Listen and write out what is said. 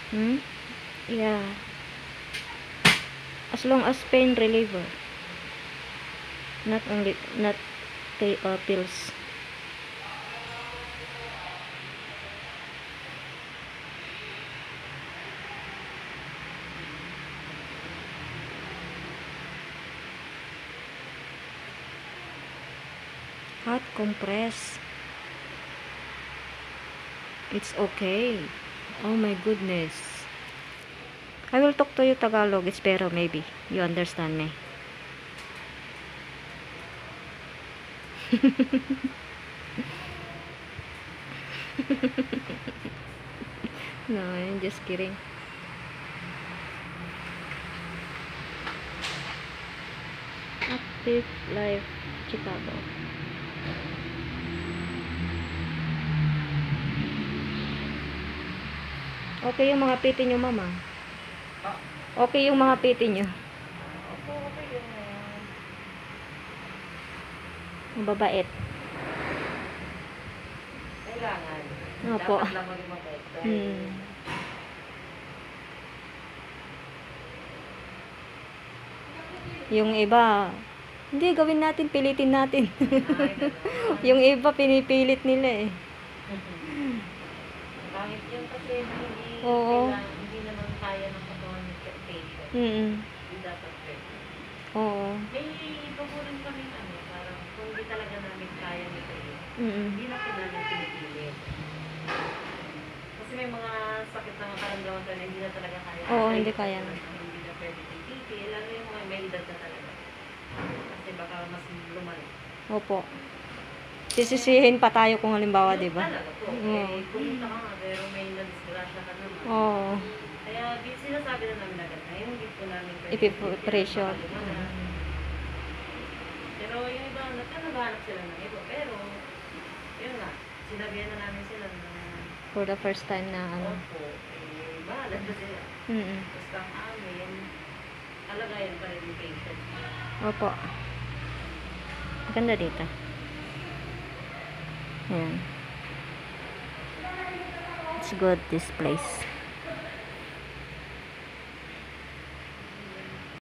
Hmm? Yeah. As long as pain reliever. Not pills. Hot compress. It's okay. Oh my goodness. I will talk to you Tagalog. It's better maybe. You understand me. No, I'm just kidding. Active Life Chicago. Okay yung mga piti nyo, mama. Okay yung mga piti nyo. Mababait. Kailangan. Opo. Dapat lang maging mabait. Yung iba, hindi, gawin natin, pilitin natin. Yung iba, pinipilit nila eh. Kahit yun kasi hindi, Oo. hindi naman kaya ng katawan ng patient. Hindi dapat pwede. Oo. May iba po rin kami parang kung hindi talaga namin kaya nito hindi na po namin pinipilit. Kasi may mga sakit na karamdaman na hindi na talaga kaya. Oo, hindi kaya. Hindi na pwede pipili. Lalo yung mga may edad na talaga. Kasi baka mas lumala. Opo. Sisisihin pa tayo kung halimbawa, di ba? Talaga po. Eh, pumunta ka nga, pero may nadisgrasya ka naman. Oo. Kaya sinasabi na namin agad na yun, hindi po namin Ipipressure. Pero yung iba, naghanap sila ng iba. Pero, yun nga, sinabihan na namin sila na For the first time na ano. opo, bahala na sila. Basta ang amin, alagayan pa rin yung patient. Opo. Maganda dito. Ayan. It's good, this place.